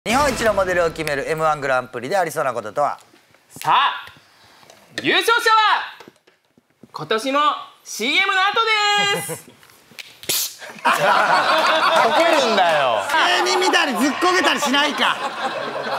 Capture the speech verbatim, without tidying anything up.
日本一のモデルを決める エムワン グランプリでありそうなこととは。 さあ優勝者は今年も シーエム の後です。 こけるんだよ。 芸人みたいにずっこけたりしないか。